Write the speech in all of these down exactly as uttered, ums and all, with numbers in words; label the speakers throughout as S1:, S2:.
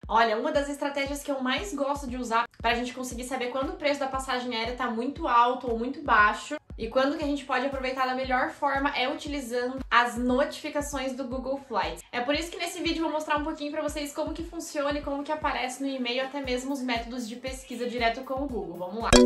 S1: Olha, uma das estratégias que eu mais gosto de usar pra gente conseguir saber quando o preço da passagem aérea tá muito alto ou muito baixo e quando que a gente pode aproveitar da melhor forma é utilizando as notificações do Google Flights. É por isso que nesse vídeo eu vou mostrar um pouquinho pra vocês como que funciona e como que aparece no e-mail, até mesmo os métodos de pesquisa direto com o Google. Vamos lá!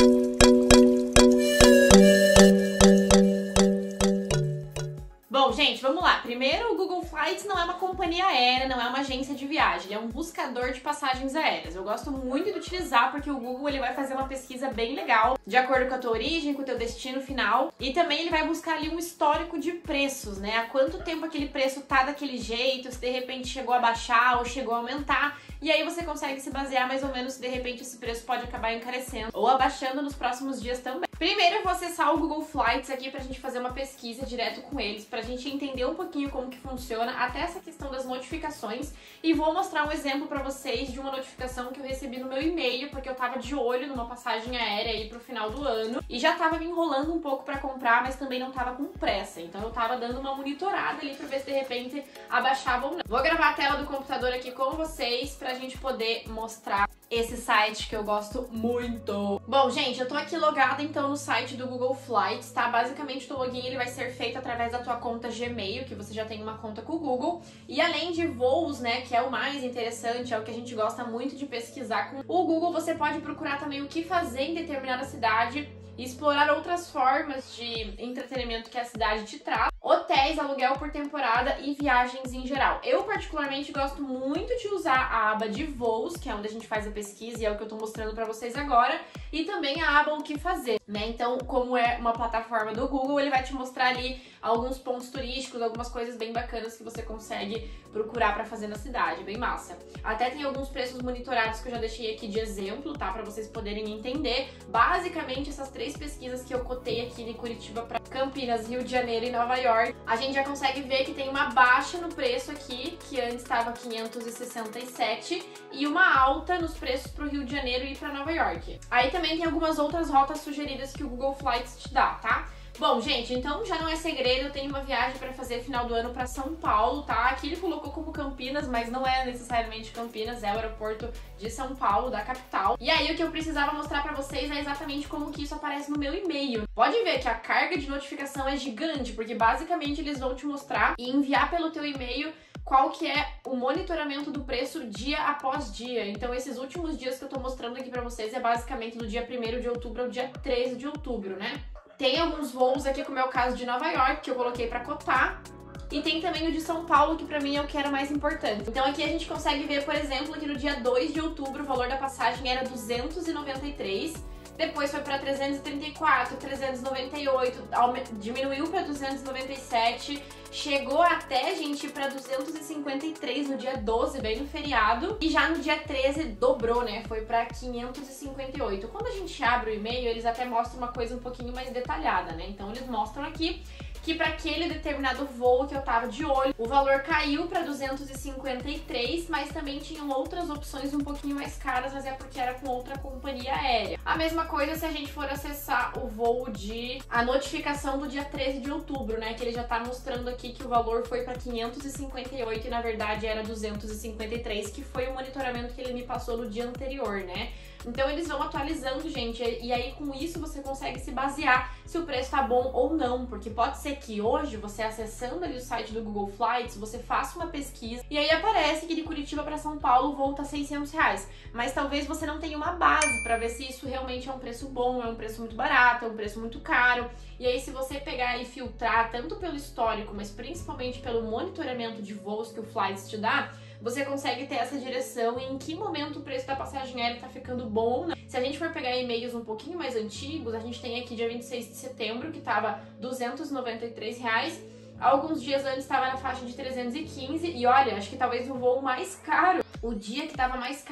S1: Bom, gente, vamos lá. Primeiro, o Google Flights não é uma companhia aérea, não é uma agência de viagem, ele é um buscador de passagens aéreas. Eu gosto muito de utilizar porque o Google ele vai fazer uma pesquisa bem legal, de acordo com a tua origem, com o teu destino final, e também ele vai buscar ali um histórico de preços, né? Há quanto tempo aquele preço tá daquele jeito, se de repente chegou a baixar ou chegou a aumentar, e aí você consegue se basear mais ou menos se de repente esse preço pode acabar encarecendo ou abaixando nos próximos dias também. Primeiro eu vou acessar o Google Flights aqui pra gente fazer uma pesquisa direto com eles, pra gente entender um pouquinho como que funciona, até essa questão das notificações, e vou mostrar um exemplo pra vocês de uma notificação que eu recebi no meu e-mail, porque eu tava de olho numa passagem aérea aí pro final do ano, e já tava me enrolando um pouco pra comprar, mas também não tava com pressa, então eu tava dando uma monitorada ali pra ver se de repente abaixava ou não. Vou gravar a tela do computador aqui com vocês pra gente poder mostrar esse site que eu gosto muito. Bom, gente, eu tô aqui logada então no site do Google Flights, tá? Basicamente o login ele vai ser feito através da tua conta Gmail, que você já tem uma conta com o Google, e além de voos, né, que é o mais interessante, é o que a gente gosta muito de pesquisar com o Google, você pode procurar também o que fazer em determinada cidade e explorar outras formas de entretenimento que a cidade te traz, hotéis, aluguel por temporada e viagens em geral. Eu particularmente gosto muito de usar a aba de voos, que é onde a gente faz a pesquisa e é o que eu tô mostrando pra vocês agora, e também a aba o que fazer, né? Então, como é uma plataforma do Google, ele vai te mostrar ali alguns pontos turísticos, algumas coisas bem bacanas que você consegue procurar pra fazer na cidade, bem massa. Até tem alguns preços monitorados que eu já deixei aqui de exemplo, tá? Pra vocês poderem entender. Basicamente, essas três pesquisas que eu cotei aqui de Curitiba pra Campinas, Rio de Janeiro e Nova York, a gente já consegue ver que tem uma baixa no preço aqui, que antes estava quinhentos e sessenta e sete, e uma alta nos preços pro Rio de Janeiro e pra Nova York. Aí também tem algumas outras rotas sugeridas que o Google Flights te dá, tá? Bom, gente, então já não é segredo, eu tenho uma viagem pra fazer final do ano pra São Paulo, tá? Aqui ele colocou como Campinas, mas não é necessariamente Campinas, é o aeroporto de São Paulo, da capital. E aí o que eu precisava mostrar pra vocês é exatamente como que isso aparece no meu e-mail. Pode ver que a carga de notificação é gigante, porque basicamente eles vão te mostrar e enviar pelo teu e-mail qual que é o monitoramento do preço dia após dia. Então esses últimos dias que eu tô mostrando aqui pra vocês é basicamente do dia primeiro de outubro ao dia treze de outubro, né? Tem alguns voos aqui, como é o caso de Nova York, que eu coloquei pra cotar. E tem também o de São Paulo, que pra mim é o que era mais importante. Então aqui a gente consegue ver, por exemplo, que no dia dois de outubro o valor da passagem era duzentos e noventa e três. Depois foi para trezentos e trinta e quatro, trezentos e noventa e oito, diminuiu para duzentos e noventa e sete, chegou até, gente, para duzentos e cinquenta e três no dia doze, bem no feriado, e já no dia treze dobrou, né? Foi para quinhentos e cinquenta e oito. Quando a gente abre o e-mail, eles até mostram uma coisa um pouquinho mais detalhada, né? Então eles mostram aqui que para aquele determinado voo que eu tava de olho, o valor caiu para duzentos e cinquenta e três, mas também tinham outras opções um pouquinho mais caras, mas é porque era com outra companhia aérea. A mesma coisa se a gente for acessar o voo de... a notificação do dia treze de outubro, né, que ele já tá mostrando aqui que o valor foi para quinhentos e cinquenta e oito e na verdade era duzentos e cinquenta e três, que foi o monitoramento que ele me passou no dia anterior, né? Então eles vão atualizando, gente, e aí com isso você consegue se basear se o preço tá bom ou não, porque pode ser que hoje, você acessando ali o site do Google Flights, você faça uma pesquisa e aí aparece que de Curitiba para São Paulo o voo tá seiscentos reais, mas talvez você não tenha uma base para ver se isso realmente é um preço bom, é um preço muito barato, é um preço muito caro, e aí se você pegar e filtrar tanto pelo histórico, mas principalmente pelo monitoramento de voos que o Flights te dá, você consegue ter essa direção em que momento o preço da passagem aérea tá ficando bom ou não. Se a gente for pegar e-mails um pouquinho mais antigos, a gente tem aqui dia vinte e seis de setembro, que tava duzentos e noventa e três reais. Alguns dias antes estava na faixa de trezentos e quinze e olha, acho que talvez o voo mais caro, o dia que estava mais caro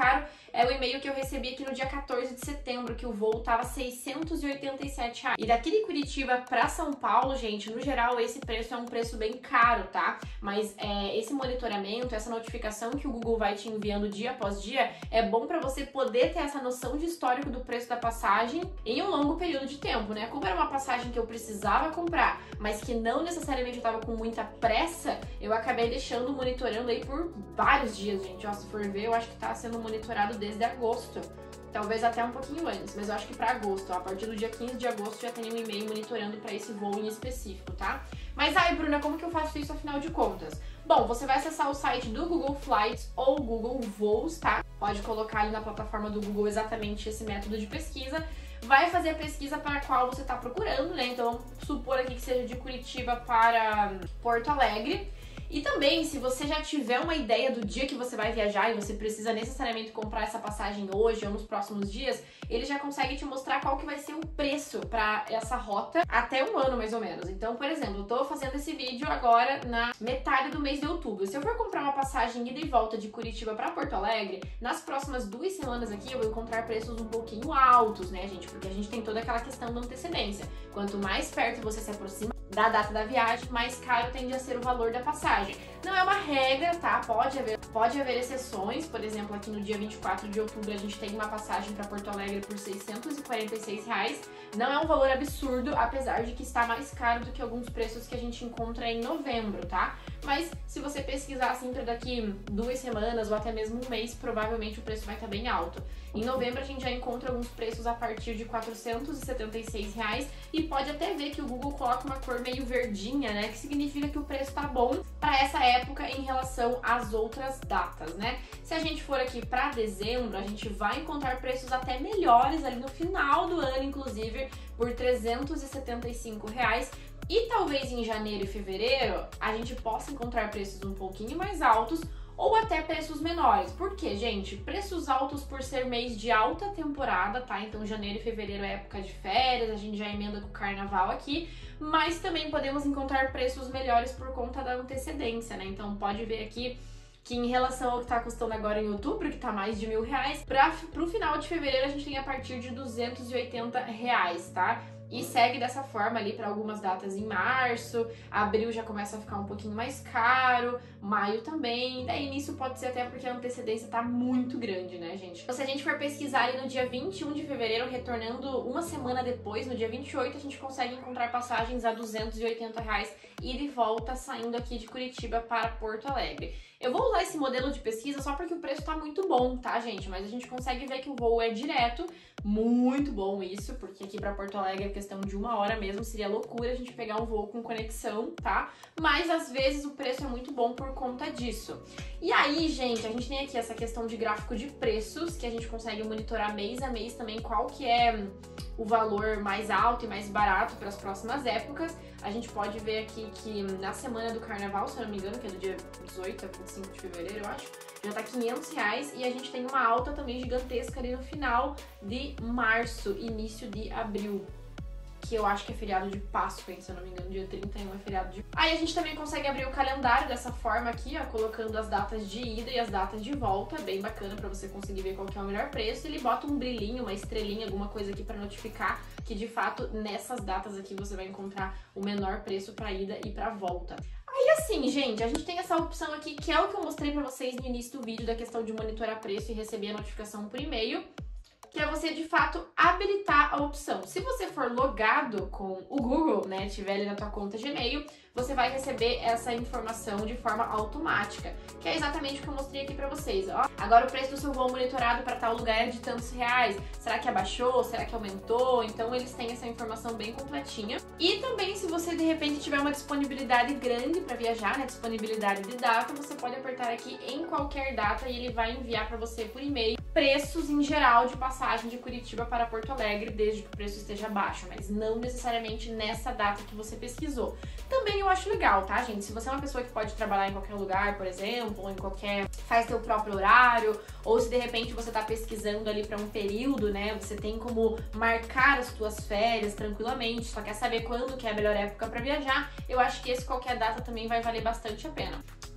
S1: é o e-mail que eu recebi aqui no dia quatorze de setembro, que o voo tava seiscentos e oitenta e sete reais. E daqui de Curitiba pra São Paulo, gente, no geral esse preço é um preço bem caro, tá? Mas é, esse monitoramento, essa notificação que o Google vai te enviando dia após dia, é bom pra você poder ter essa noção de histórico do preço da passagem em um longo período de tempo, né? Como era uma passagem que eu precisava comprar, mas que não necessariamente eu tava com muita pressa, eu acabei deixando monitorando aí por vários dias, gente. Ó, se for ver, eu acho que tá sendo monitorado desde agosto. Talvez até um pouquinho antes, mas eu acho que pra agosto, ó, a partir do dia quinze de agosto já tem um e-mail monitorando pra esse voo em específico, tá? Mas aí, Bruna, como que eu faço isso afinal de contas? Bom, você vai acessar o site do Google Flights ou Google Voos, tá? Pode colocar ali na plataforma do Google exatamente esse método de pesquisa. Vai fazer a pesquisa para a qual você está procurando, né? Então, vamos supor aqui que seja de Curitiba para Porto Alegre. E também, se você já tiver uma ideia do dia que você vai viajar e você precisa necessariamente comprar essa passagem hoje ou nos próximos dias, ele já consegue te mostrar qual que vai ser o preço para essa rota até um ano, mais ou menos. Então, por exemplo, eu tô fazendo esse vídeo agora na metade do mês de outubro. Se eu for comprar uma passagem ida e volta de Curitiba para Porto Alegre, nas próximas duas semanas aqui eu vou encontrar preços um pouquinho altos, né, gente? Porque a gente tem toda aquela questão da antecedência. Quanto mais perto você se aproxima da data da viagem, mais caro tende a ser o valor da passagem. Não é uma regra, tá? Pode haver, pode haver exceções. Por exemplo, aqui no dia vinte e quatro de outubro a gente tem uma passagem para Porto Alegre por seiscentos e quarenta e seis reais. Não é um valor absurdo, apesar de que está mais caro do que alguns preços que a gente encontra em novembro, tá? Mas se você pesquisar assim para daqui duas semanas ou até mesmo um mês, provavelmente o preço vai estar bem alto. Em novembro a gente já encontra alguns preços a partir de quatrocentos e setenta e seis reais e pode até ver que o Google coloca uma cor meio verdinha, né? Que significa que o preço tá bom para essa época em relação às outras datas, né? Se a gente for aqui para dezembro, a gente vai encontrar preços até melhores ali no final do ano, inclusive por trezentos e setenta e cinco reais. E talvez em janeiro e fevereiro a gente possa encontrar preços um pouquinho mais altos ou até preços menores. Por quê, gente? Preços altos por ser mês de alta temporada, tá? Então janeiro e fevereiro é época de férias, a gente já emenda com o carnaval aqui, mas também podemos encontrar preços melhores por conta da antecedência, né? Então pode ver aqui que em relação ao que tá custando agora em outubro, que tá mais de mil reais, pra, pro final de fevereiro a gente tem a partir de duzentos e oitenta reais, tá? E segue dessa forma ali para algumas datas em março, abril já começa a ficar um pouquinho mais caro, maio também, daí início pode ser até porque a antecedência tá muito grande, né, gente? Então, se a gente for pesquisar ali no dia vinte e um de fevereiro, retornando uma semana depois, no dia vinte e oito, a gente consegue encontrar passagens a duzentos e oitenta reais e de volta saindo aqui de Curitiba para Porto Alegre. Eu vou usar esse modelo de pesquisa só porque o preço tá muito bom, tá, gente? Mas a gente consegue ver que o voo é direto, muito bom isso, porque aqui pra Porto Alegre é questão de uma hora mesmo, seria loucura a gente pegar um voo com conexão, tá? Mas às vezes o preço é muito bom por conta disso. E aí, gente, a gente tem aqui essa questão de gráfico de preços, que a gente consegue monitorar mês a mês também qual que é o valor mais alto e mais barato para as próximas épocas. A gente pode ver aqui que na semana do carnaval, se eu não me engano, que é do dia dezoito a vinte e cinco de fevereiro, eu acho, já tá quinhentos reais e a gente tem uma alta também gigantesca ali no final de março, início de abril, que eu acho que é feriado de Páscoa, hein, se eu não me engano, dia trinta e um é feriado de... Aí a gente também consegue abrir o calendário dessa forma aqui, ó, colocando as datas de ida e as datas de volta, bem bacana pra você conseguir ver qual que é o melhor preço. Ele bota um brilhinho, uma estrelinha, alguma coisa aqui pra notificar que de fato nessas datas aqui você vai encontrar o menor preço pra ida e pra volta. Aí assim, gente, a gente tem essa opção aqui, que é o que eu mostrei pra vocês no início do vídeo, da questão de monitorar preço e receber a notificação por e-mail, que é você, de fato, habilitar a opção. Se você for logado com o Google, né, tiver ali na tua conta Gmail, você vai receber essa informação de forma automática, que é exatamente o que eu mostrei aqui pra vocês, ó. Agora o preço do seu voo monitorado para tal lugar é de tantos reais. Será que abaixou? Será que aumentou? Então eles têm essa informação bem completinha. E também, se você de repente tiver uma disponibilidade grande para viajar, né, disponibilidade de data, você pode apertar aqui em qualquer data e ele vai enviar para você por e-mail preços em geral de passagem de Curitiba para Porto Alegre, desde que o preço esteja baixo, mas não necessariamente nessa data que você pesquisou. Também eu acho legal, tá, gente? Se você é uma pessoa que pode trabalhar em qualquer lugar, por exemplo, ou em qualquer... faz seu próprio horário, ou se de repente você tá pesquisando ali para um período, né, você tem como marcar as suas férias tranquilamente, só quer saber quando que é a melhor época para viajar, eu acho que esse qualquer data também vai valer bastante a pena.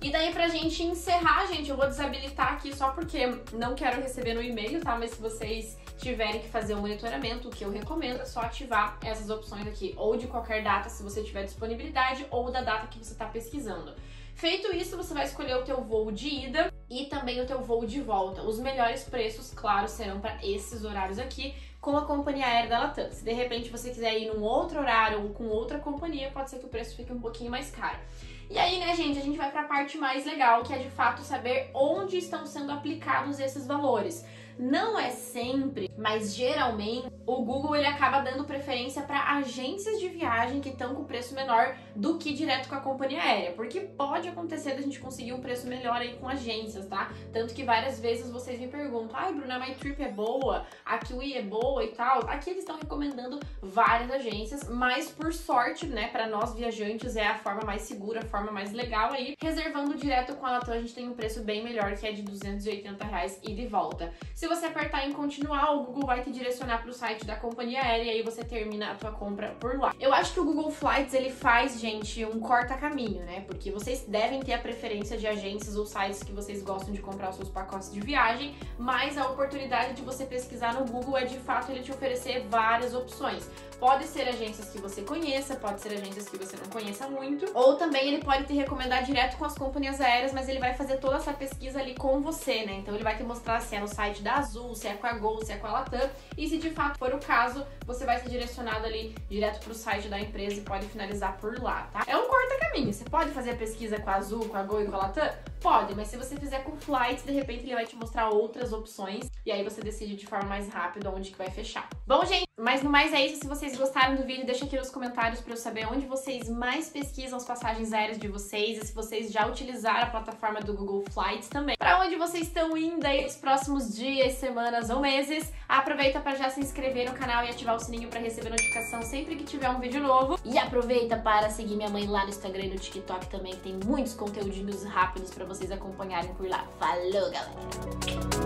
S1: E daí pra gente encerrar, gente, eu vou desabilitar aqui só porque não quero receber no e-mail, tá? Mas se vocês tiverem que fazer um monitoramento, o que eu recomendo é só ativar essas opções aqui, ou de qualquer data, se você tiver disponibilidade, ou da data que você tá pesquisando. Feito isso, você vai escolher o teu voo de ida e também o teu voo de volta. Os melhores preços, claro, serão para esses horários aqui, com a companhia aérea da Latam. Se de repente você quiser ir num outro horário ou com outra companhia, pode ser que o preço fique um pouquinho mais caro. E aí, né, gente, a gente vai para a parte mais legal, que é de fato saber onde estão sendo aplicados esses valores. Não é sempre, mas geralmente o Google ele acaba dando preferência para agências de viagem que estão com preço menor do que direto com a companhia aérea, porque pode acontecer da gente conseguir um preço melhor aí com agências, tá? Tanto que várias vezes vocês me perguntam, ai, Bruna, a MyTrip é boa, a Kiwi é boa e tal. Aqui eles estão recomendando várias agências, mas por sorte, né, para nós viajantes é a forma mais segura, a forma mais legal aí. Reservando direto com a Latam, a gente tem um preço bem melhor, que é de duzentos e oitenta reais ida e volta. Se você apertar em continuar, o Google vai te direcionar para o site da companhia aérea e aí você termina a tua compra por lá. Eu acho que o Google Flights, ele faz, gente, um corta-caminho, né? Porque vocês devem ter a preferência de agências ou sites que vocês gostam de comprar os seus pacotes de viagem, mas a oportunidade de você pesquisar no Google é, de fato, ele te oferecer várias opções. Pode ser agências que você conheça, pode ser agências que você não conheça muito, ou também ele pode te recomendar direto com as companhias aéreas, mas ele vai fazer toda essa pesquisa ali com você, né? Então ele vai te mostrar se é no site da Azul, se é com a Gol, se é com a Latam, e se de fato for o caso, você vai ser direcionado ali direto pro site da empresa e pode finalizar por lá, tá? É um corta-caminho, você pode fazer a pesquisa com a Azul, com a Gol e com a Latam? Pode, mas se você fizer com Flights, de repente ele vai te mostrar outras opções e aí você decide de forma mais rápida onde que vai fechar. Bom, gente, mas no mais é isso. Se vocês gostaram do vídeo, deixa aqui nos comentários pra eu saber onde vocês mais pesquisam as passagens aéreas de vocês e se vocês já utilizaram a plataforma do Google Flights também. Pra onde vocês estão indo aí nos próximos dias, semanas ou meses. Aproveita pra já se inscrever no canal e ativar o sininho pra receber notificação sempre que tiver um vídeo novo. E aproveita para seguir minha mãe lá no Instagram e no TikTok também, que tem muitos conteúdinhos rápidos pra vocês acompanharem por lá. Falou, galera!